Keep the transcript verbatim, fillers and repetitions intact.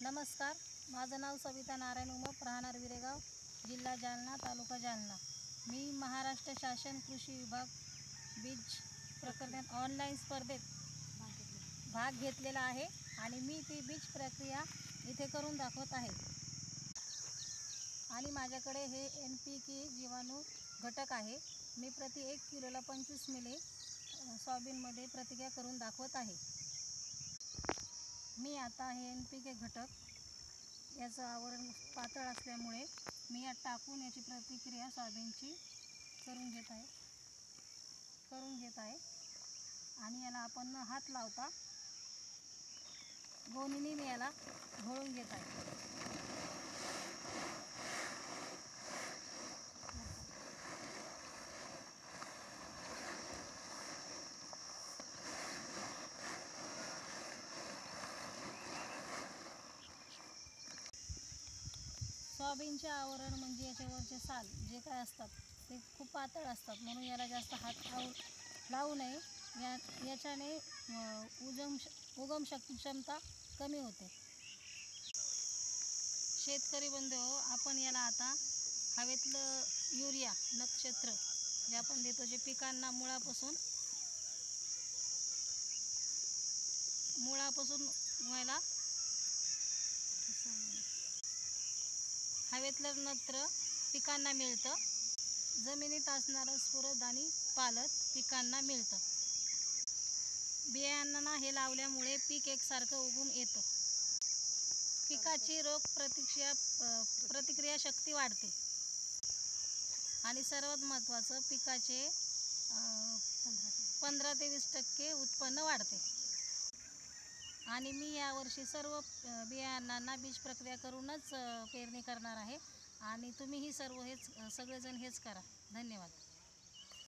नमस्कार, माझं नाव सविता नारायण उमप, राहणार विरेगाव, जिल्हा जालना, तालुका जालना। मी महाराष्ट्र शासन कृषी विभाग बीज प्रकरणात ऑनलाईन स्पर्धेत भाग घेतलेला आहे आणि मी ती बीज प्रक्रिया इथे करून दाखवत आहे। आणि माझ्याकडे हे एन पी के जीवाणू घटक आहे। मी प्रति एक किलोला पंचवीस मिली सोयाबीनमध्ये प्रतिक्रिया करून दाखवत आहे। मी आता हे एन पी के घटक याचं आवरण पातळ असल्यामुळे मी यात टाकून याची प्रतिक्रिया सोयाबीनची करून घेत आहे करून घेत आहे आणि याला आपण हात लावता गोणीने मी याला घोळून घेत आहे। सोयाबीनचे आवरण म्हणजे याच्यावरचे साल जे काय असतात ते खूप पातळ असतात, म्हणून याला जास्त हात लावू लावू नये। या याच्याने उगम उगम शक्ती क्षमता कमी होते। शेतकरी बंधू, आपण याला आता हवेतलं युरिया नक्षत्र जे आपण देतो, जे पिकांना मुळापासून मुळापासून व्हायला हवेतलं नत्र पिकांना मिळतं, जमिनीत असणारं स्फुरद आणि पालत पिकांना मिळतं। बियाण्यांना हे लावल्यामुळे पीक एकसारखं उगवून येतं। पिकाची रोग प्रतिक्रिया प्रतिक्रिया शक्ती वाढते आणि सर्वात महत्त्वाचं पिकाचे पंधरा ते वीस टक्के उत्पन्न वाढते। आणि मी यावर्षी सर्व बियाण्यांना बीज प्रक्रिया करूनच पेरणी करणार आहे आणि तुम्हीही सर्व हेच सगळेजण हेच करा। धन्यवाद।